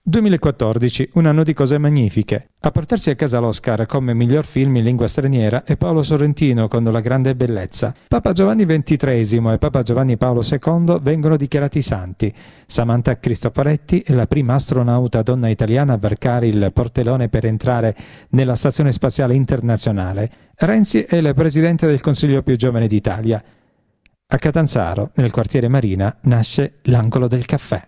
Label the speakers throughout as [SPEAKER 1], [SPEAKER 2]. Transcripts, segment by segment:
[SPEAKER 1] 2014, un anno di cose magnifiche. A portarsi a casa l'Oscar come miglior film in lingua straniera è Paolo Sorrentino con La grande bellezza. Papa Giovanni XXIII e Papa Giovanni Paolo II vengono dichiarati santi. Samantha Cristoforetti è la prima astronauta donna italiana a varcare il portellone per entrare nella Stazione Spaziale Internazionale. Renzi è il presidente del Consiglio più giovane d'Italia. A Catanzaro, nel quartiere Marina, nasce l'Angolo del Caffè.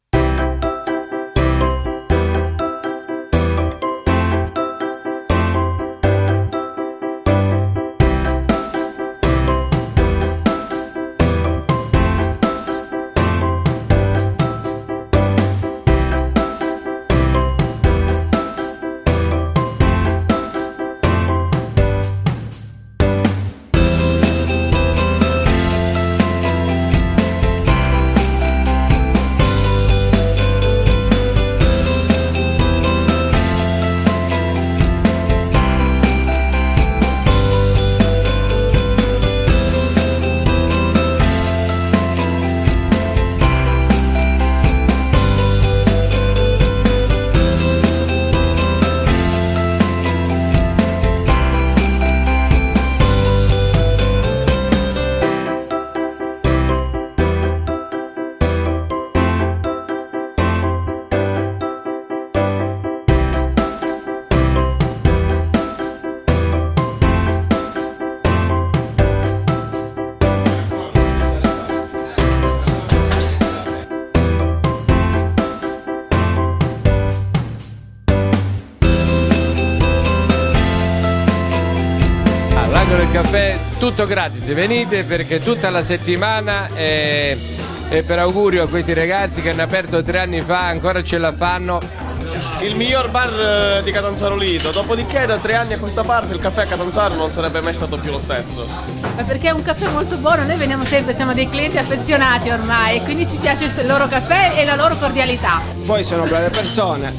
[SPEAKER 2] Il caffè tutto gratis, venite perché tutta la settimana è per augurio a questi ragazzi che hanno aperto 3 anni fa, ancora ce la fanno.
[SPEAKER 3] Il miglior bar di Catanzaro Lido, dopodiché da 3 anni a questa parte il caffè a Catanzaro non sarebbe mai stato più lo stesso.
[SPEAKER 4] Ma perché è un caffè molto buono, noi veniamo sempre, siamo dei clienti affezionati ormai e quindi ci piace il loro caffè e la loro cordialità.
[SPEAKER 5] Poi sono brave persone.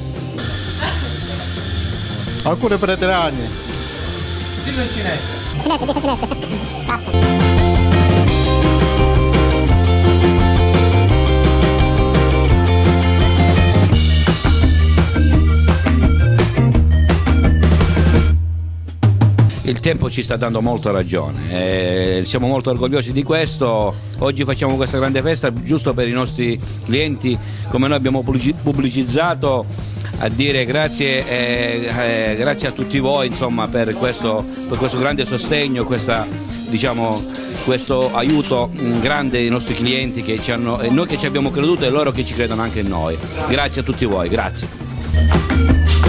[SPEAKER 6] Alcune preterane.
[SPEAKER 2] Dillo in cinese.
[SPEAKER 7] Cinese, dico cinese. Passa.
[SPEAKER 8] Il tempo ci sta dando molto ragione, siamo molto orgogliosi di questo. Oggi facciamo questa grande festa giusto per i nostri clienti, come noi abbiamo pubblicizzato, a dire grazie, grazie a tutti voi, insomma, per questo grande sostegno, questo aiuto grande ai nostri clienti che ci hanno, e noi che ci abbiamo creduto e loro che ci credono anche in noi. Grazie a tutti voi, grazie.